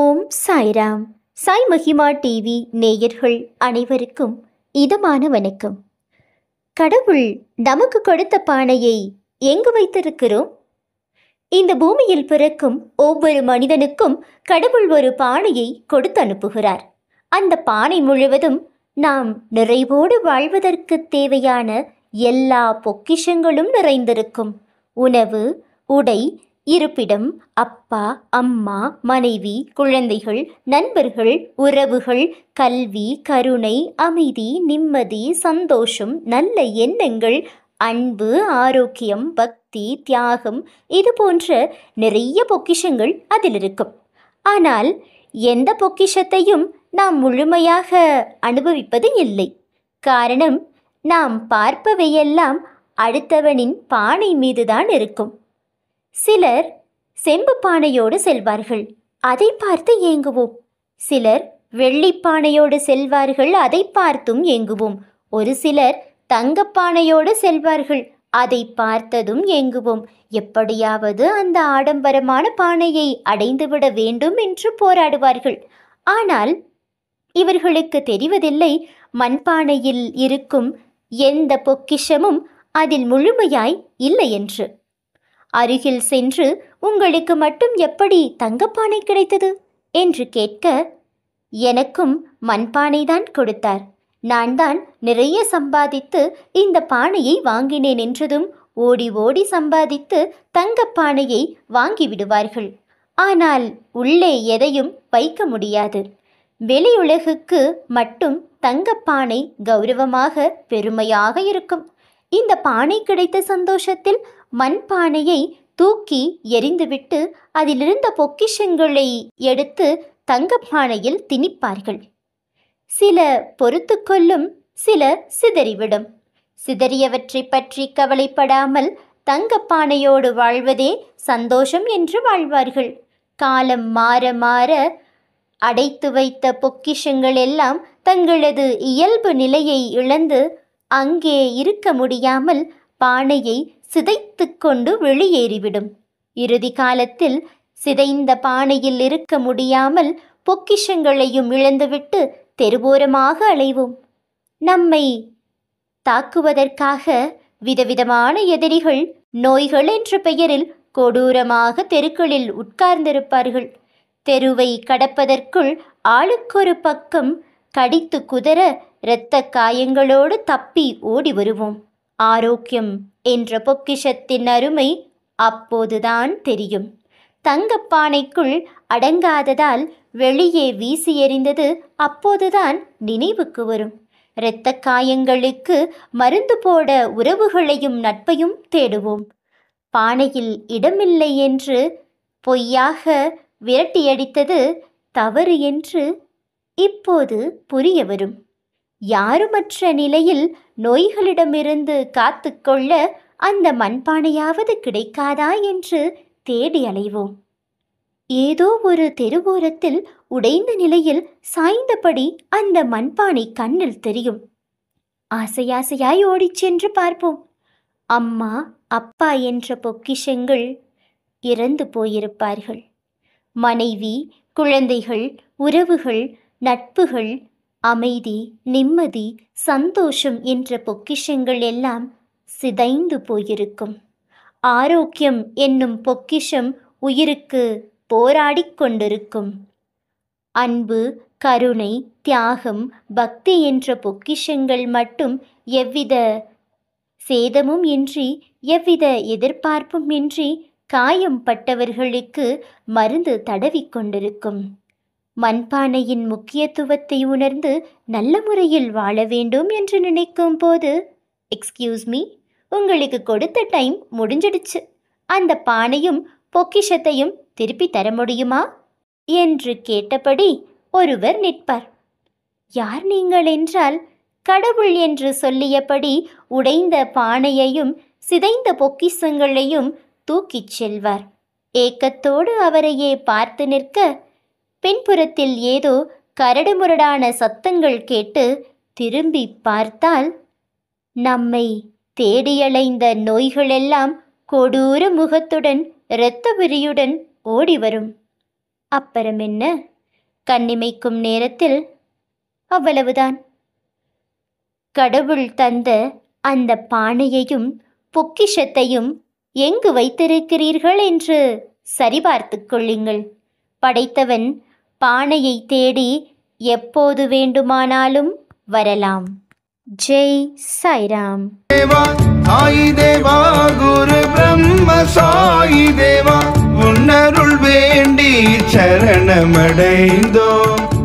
ஓம் சாய்ராம். சாய் மகிமா டிவி நேயர்கள் அனைவருக்கும் இதமான வணக்கம். கடவுள் நமக்கு கொடுத்த பானையை எங்கு வைத்திருக்கிறோம்? இந்த பூமியில் பிறக்கும் ஒவ்வொரு மனிதனுக்கும் கடவுள் ஒரு பானையை கொடுத்து அனுப்புகிறார். அந்த பானை முழுவதும் நாம் நிறைவோடு வாழ்வதற்கு தேவையான எல்லா பொக்கிஷங்களும் நிறைந்திருக்கும். உணவு, உடை, இருப்பிடம், அப்பா, அம்மா, மனைவி, குழந்தைகள், நண்பர்கள், உறவுகள், கல்வி, கருணை, அமைதி, நிம்மதி, சந்தோஷம், நல்ல எண்ணங்கள், அன்பு, ஆரோக்கியம், பக்தி, தியாகம், இது போன்ற நிறைய பொக்கிஷங்கள் அதில் இருக்கும். ஆனால் எந்த பொக்கிஷத்தையும் நாம் முழுமையாக அனுபவிப்பது இல்லை. காரணம், நாம் பார்ப்பவையெல்லாம் அடுத்தவனின் பானை மீதுதான் இருக்கும். சிலர் செம்பு பானையோடு செல்வார்கள், அதை பார்த்து ஏங்குவோம். சிலர் வெள்ளிப்பானையோடு செல்வார்கள், அதை பார்த்தும் ஏங்குவோம். ஒரு சிலர் தங்கப்பானையோடு செல்வார்கள், அதை பார்த்ததும் ஏங்குவோம். எப்படியாவது அந்த ஆடம்பரமான பானையை அடைந்துவிட வேண்டும் என்று போராடுவார்கள். ஆனால் இவர்களுக்கு தெரிவதில்லை, மண்பானையில் இருக்கும் எந்த பொக்கிஷமும் அதில் முழுமையாய் இல்லை என்று. அருகில் சென்று, உங்களுக்கு மட்டும் எப்படி தங்கப்பானை கிடைத்தது என்று கேட்க, எனக்கும் மண்பானைதான் கொடுத்தார், நான் தான் நிறைய சம்பாதித்து இந்த பானையை வாங்கினேன் என்றதும் ஓடி ஓடி சம்பாதித்து தங்கப்பானையை வாங்கிவிடுவார்கள். ஆனால் உள்ளே எதையும் வைக்க முடியாது. வெளியுலகுக்கு மட்டும் தங்கப்பானை கௌரவமாக பெருமையாக இருக்கும். இந்த பானை கிடைத்த சந்தோஷத்தில் மண்பானையை தூக்கி எறிந்துவிட்டு அதிலிருந்த பொக்கிஷங்களை எடுத்து தங்கப்பானையில் திணிப்பார்கள். சில பொறுத்து கொள்ளும், சில சிதறிவிடும். சிதறியவற்றை பற்றி கவலைப்படாமல் தங்கப்பானையோடு வாழ்வதே சந்தோஷம் என்று வாழ்வார்கள். காலம் மாற மாற அடைத்து வைத்த பொக்கிஷங்கள் எல்லாம் தங்களது இயல்பு நிலையை இழந்து அங்கே இருக்க முடியாமல் பானையை சிதைத்து கொண்டு வெளியேறிவிடும். இறுதி காலத்தில் சிதைந்த பானையில் இருக்க முடியாமல் பொக்கிஷங்களையும் இழந்துவிட்டு தெருவோரமாக அலைவோம். நம்மை தாக்குவதற்காக விதவிதமான எதிரிகள், நோய்கள் என்ற பெயரில் கொடூரமாக தெருக்களில் உட்கார்ந்திருப்பார்கள். தெருவை கடப்பதற்குள் ஆளுக்கொரு பக்கம் கடித்து குதற இரத்த காயங்களோடு தப்பி ஓடி வருவோம். ஆரோக்கியம் என்ற பொக்கிஷத்தின் அருமை அப்போதுதான் தெரியும். தங்கப்பானைக்குள் அடங்காததால் வெளியே வீசி எறிந்தது அப்போதுதான் நினைவுக்கு வரும். இரத்த காயங்களுக்கு மருந்து போட உறவுகளையும் நட்பையும் தேடுவோம். பானையில் இடமில்லை என்று பொய்யாக விரட்டியடித்தது தவறு என்று இப்போது புரிய வரும். யாருமற்ற நிலையில் நோய்களிடமிருந்து காத்து கொள்ள அந்த மண்பானையாவது கிடைக்காதா என்று தேடி அலைவோம். ஏதோ ஒரு தெருவோரத்தில் உடைந்த நிலையில் சாய்ந்தபடி அந்த மண்பானை கண்ணில் தெரியும். ஆசையாசையாய் ஓடிச் சென்று பார்ப்போம். அம்மா, அப்பா என்ற பொக்கிஷங்கள் இறந்து போயிருப்பார்கள். மனைவி, குழந்தைகள், உறவுகள், நட்புகள், அமைதி, நிம்மதி, சந்தோஷம் என்ற பொக்கிஷங்கள் எல்லாம் சிதைந்து போயிருக்கும். ஆரோக்கியம் என்னும் பொக்கிஷம் உயிருக்கு போராடிக் கொண்டிருக்கும். அன்பு, கருணை, தியாகம், பக்தி என்ற பொக்கிஷங்கள் மட்டும் எவ்வித சேதமும் இன்றி, எவ்வித எதிர்பார்ப்பும் இன்றி காயம் பட்டவர்களுக்கு மருந்து தடவிக்கொண்டிருக்கும். மண்பானையின் முக்கியத்துவத்தை உணர்ந்து நல்ல முறையில் வாழ வேண்டும் என்று நினைக்கும் போது, எக்ஸ்கியூஸ் மீ, உங்களுக்கு கொடுத்த டைம் முடிஞ்சிடுச்சு, அந்த பானையும் பொக்கிஷத்தையும் திருப்பி தர முடியுமா என்று கேட்டபடி ஒருவர் நிற்பார். யார் நீங்கள் என்றால், கடவுள் என்று சொல்லியபடி உடைந்த பானையையும் சிதைந்த பொக்கிஷங்களையும் தூக்கிச் செல்வார். ஏக்கத்தோடு அவரையே பார்த்து நிற்க, பின்புறத்தில் ஏதோ கரடுமுரடான சத்தங்கள் கேட்டு திரும்பி பார்த்தால், நம்மை தேடியலைந்த நோய்களெல்லாம் கொடூர முகத்துடன் இரத்த வெறியுடன் ஓடி வரும். அப்புறம் என்ன, கண்ணிமைக்கும் நேரத்தில் அவ்வளவுதான். கடவுள் தந்த அந்த பானையையும் பொக்கிஷத்தையும் எங்கு வைத்திருக்கிறீர்கள் என்று சரிபார்த்துக் கொள்ளுங்கள். படைத்தவன் பானையை தேடி எப்போது வேண்டுமானாலும் வரலாம். ஜெய் சாய்ராம். தேவா சாயி தேவா குரு பிரம்ம சாயி தேவா உன்னருள் வேண்டி சரணமடைந்தோம்.